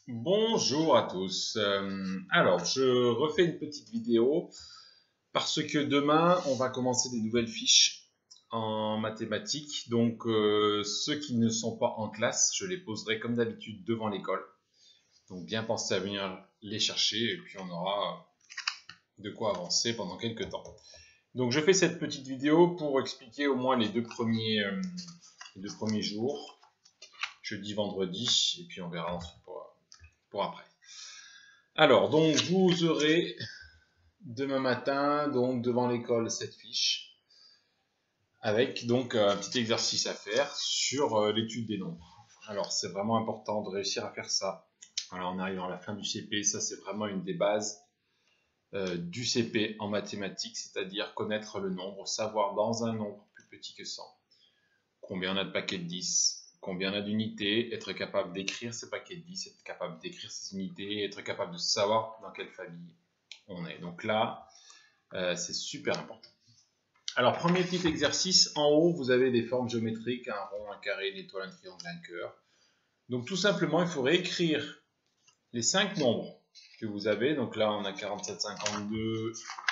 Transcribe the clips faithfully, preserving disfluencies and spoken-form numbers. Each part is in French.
Bonjour à tous. Euh, alors, je refais une petite vidéo parce que demain, on va commencer des nouvelles fiches en mathématiques. Donc, euh, ceux qui ne sont pas en classe, je les poserai comme d'habitude devant l'école. Donc, bien penser à venir les chercher et puis on aura de quoi avancer pendant quelques temps. Donc, je fais cette petite vidéo pour expliquer au moins les deux premiers, euh, les deux premiers jours, jeudi, vendredi, et puis on verra ensuite pour pour après. Alors, donc, vous aurez demain matin, donc, devant l'école, cette fiche, avec, donc, un petit exercice à faire sur euh, l'étude des nombres. Alors, c'est vraiment important de réussir à faire ça. Alors, en arrivant à la fin du C P, ça, c'est vraiment une des bases euh, du C P en mathématiques, c'est-à-dire connaître le nombre, savoir dans un nombre plus petit que cent, combien on a de paquets de dix, combien on a d'unités, être capable d'écrire ces paquets de dix, être capable d'écrire ces unités, être capable de savoir dans quelle famille on est. Donc là, euh, c'est super important. Alors, premier petit exercice, en haut, vous avez des formes géométriques, un rond, un carré, une étoile, un triangle, un cœur. Donc tout simplement, il faut réécrire les cinq nombres que vous avez. Donc là, on a quarante-sept, cinquante-deux,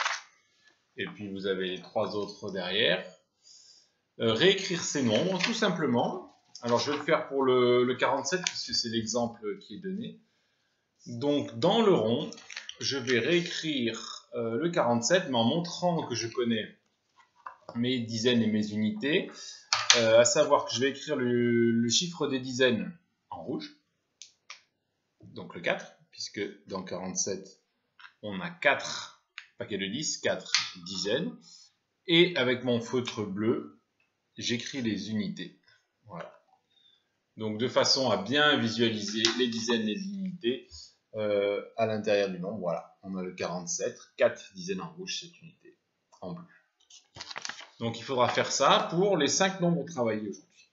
et puis vous avez les trois autres derrière. Euh, réécrire ces nombres, tout simplement. Alors, je vais le faire pour le, le quarante-sept, puisque c'est l'exemple qui est donné. Donc, dans le rond, je vais réécrire euh, le quarante-sept, mais en montrant que je connais mes dizaines et mes unités, euh, à savoir que je vais écrire le, le chiffre des dizaines en rouge, donc le quatre, puisque dans quarante-sept, on a quatre paquets de dix, quatre dizaines, et avec mon feutre bleu, j'écris les unités. Voilà. Donc, de façon à bien visualiser les dizaines et les unités euh, à l'intérieur du nombre. Voilà, on a le quarante-sept, quatre dizaines en rouge, cette unité en bleu. Donc, il faudra faire ça pour les cinq nombres travaillés aujourd'hui.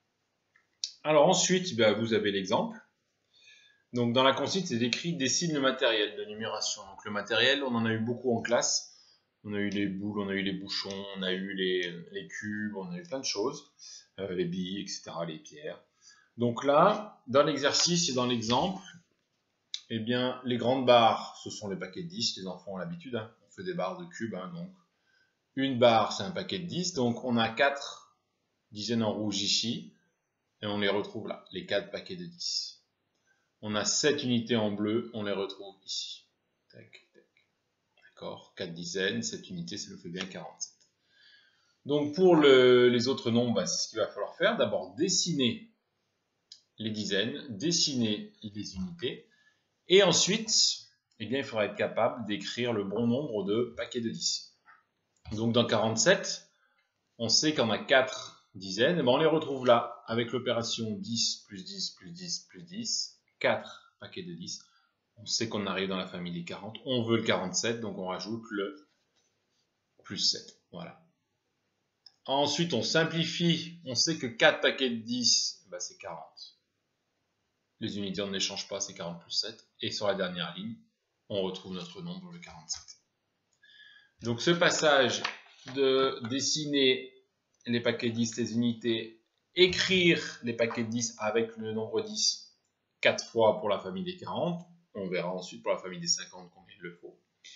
Alors ensuite, ben, vous avez l'exemple. Donc, dans la consigne, c'est écrit « Dessine le matériel de numération ». Donc, le matériel, on en a eu beaucoup en classe. On a eu les boules, on a eu les bouchons, on a eu les, les cubes, on a eu plein de choses. Euh, les billes, et cetera, les pierres. Donc là, dans l'exercice et dans l'exemple, eh bien, les grandes barres, ce sont les paquets de dix. Les enfants ont l'habitude, hein, on fait des barres de cubes. Hein, donc, une barre, c'est un paquet de dix. Donc, on a quatre dizaines en rouge ici. Et on les retrouve là, les quatre paquets de dix. On a sept unités en bleu, on les retrouve ici. Tac, tac. D'accord, quatre dizaines, sept unités, ça nous fait bien quarante-sept. Donc, pour le, les autres nombres, bah, c'est ce qu'il va falloir faire. D'abord, dessiner les dizaines, dessiner les unités, et ensuite, eh bien, il faudra être capable d'écrire le bon nombre de paquets de dix. Donc dans quarante-sept, on sait qu'on a quatre dizaines, et ben on les retrouve là, avec l'opération dix plus dix plus dix plus dix, quatre paquets de dix. On sait qu'on arrive dans la famille des quarante, on veut le quarante-sept, donc on rajoute le plus sept. Voilà. Ensuite, on simplifie, on sait que quatre paquets de dix, ben c'est quarante. Les unités, on ne les change pas, c'est quarante plus sept. Et sur la dernière ligne, on retrouve notre nombre, le quarante-sept. Donc ce passage de dessiner les paquets de dix, les unités, écrire les paquets de dix avec le nombre dix, quatre fois pour la famille des quarante, on verra ensuite pour la famille des cinquante combien il le faut.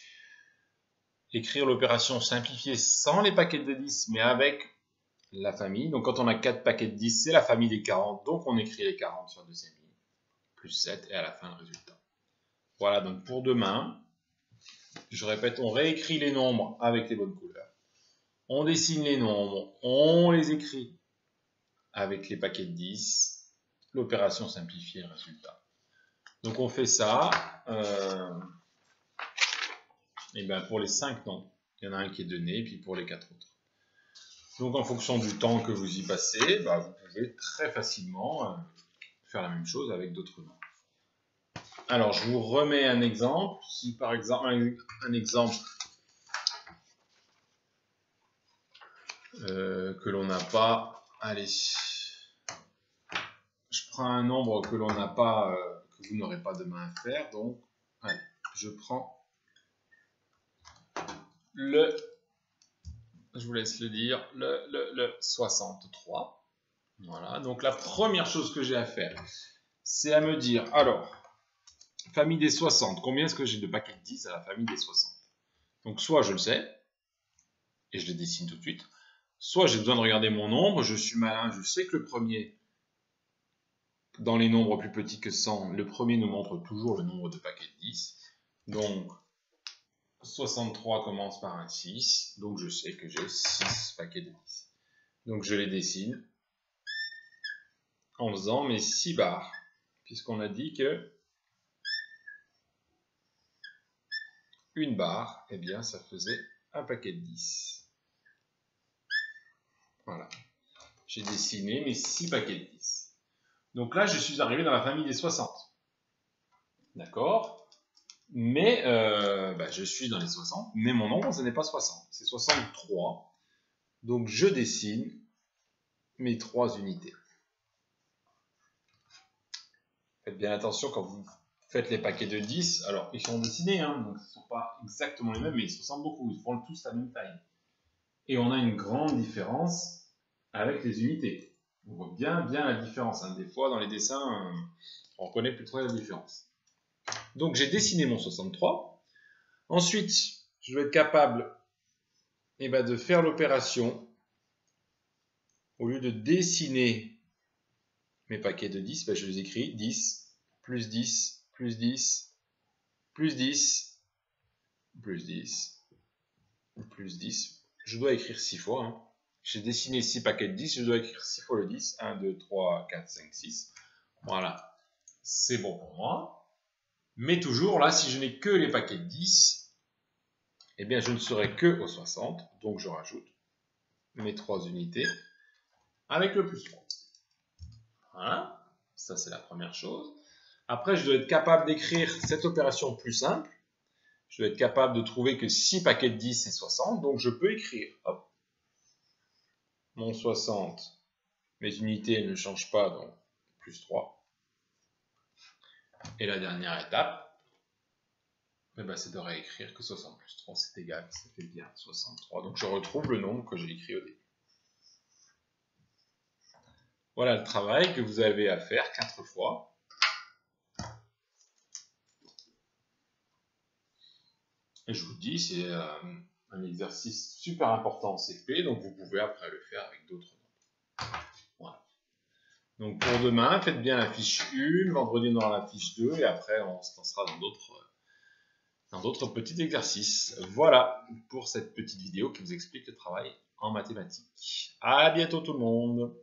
Écrire l'opération simplifiée sans les paquets de dix, mais avec la famille. Donc quand on a quatre paquets de dix, c'est la famille des quarante, donc on écrit les quarante sur la deuxième ligne. Plus sept, et à la fin le résultat. Voilà, donc pour demain, je répète, on réécrit les nombres avec les bonnes couleurs. On dessine les nombres, on les écrit avec les paquets de dix, l'opération simplifiée, le résultat. Donc on fait ça, euh, et bien pour les cinq nombres, il y en a un qui est donné, et puis pour les quatre autres. Donc en fonction du temps que vous y passez, bah, vous pouvez très facilement euh, faire la même chose avec d'autres nombres. Alors, je vous remets un exemple. Si par exemple, un, un exemple euh, que l'on n'a pas, allez, je prends un nombre que l'on n'a pas, euh, que vous n'aurez pas demain à faire. Donc, allez, je prends le, je vous laisse le dire, le, le, le soixante-trois. Voilà. Donc, la première chose que j'ai à faire, c'est à me dire, alors, famille des soixante. Combien est-ce que j'ai de paquets de dix à la famille des soixante? Donc soit je le sais, et je les dessine tout de suite, soit j'ai besoin de regarder mon nombre, je suis malin, je sais que le premier, dans les nombres plus petits que cent, le premier nous montre toujours le nombre de paquets de dix. Donc, soixante-trois commence par un six, donc je sais que j'ai six paquets de dix. Donc je les dessine en faisant mes six barres, puisqu'on a dit que une barre, eh bien ça faisait un paquet de dix. Voilà. J'ai dessiné mes six paquets de dix. Donc là, je suis arrivé dans la famille des soixante. D'accord? Mais euh, bah, je suis dans les soixante, mais mon nombre, ce n'est pas soixante, c'est soixante-trois. Donc je dessine mes trois unités. Faites bien attention quand vous faites les paquets de dix. Alors, ils sont dessinés, hein, donc ils ne sont pas exactement les mêmes, mais ils se ressemblent beaucoup. Ils font tous la même taille. Et on a une grande différence avec les unités. On voit bien, bien la différence. Hein. Des fois, dans les dessins, on ne reconnaît plus trop la différence. Donc, j'ai dessiné mon soixante-trois. Ensuite, je vais être capable eh ben, de faire l'opération. Au lieu de dessiner mes paquets de dix, ben, je les écris dix, plus dix, plus dix, plus dix, plus dix, plus dix. Je dois écrire six fois. Hein. J'ai dessiné six paquets de dix, je dois écrire six fois le dix. un, deux, trois, quatre, cinq, six. Voilà, c'est bon pour moi. Mais toujours, là, si je n'ai que les paquets de dix, eh bien, je ne serai que au soixante. Donc, je rajoute mes trois unités avec le plus trois. Voilà, ça c'est la première chose. Après, je dois être capable d'écrire cette opération plus simple. Je dois être capable de trouver que six paquets de dix, c'est soixante. Donc, je peux écrire, hop, mon soixante, mes unités ne changent pas, donc plus trois. Et la dernière étape, eh ben, c'est de réécrire que soixante plus trois, c'est égal, ça fait bien soixante-trois. Donc, je retrouve le nombre que j'ai écrit au début. Voilà le travail que vous avez à faire quatre fois. Et je vous dis, c'est euh, un exercice super important en C P, donc vous pouvez après le faire avec d'autres nombres. Voilà. Donc pour demain, faites bien la fiche un, vendredi on aura la fiche deux, et après on se lancera dans d'autres dans d'autres petits exercices. Voilà pour cette petite vidéo qui vous explique le travail en mathématiques. À bientôt tout le monde!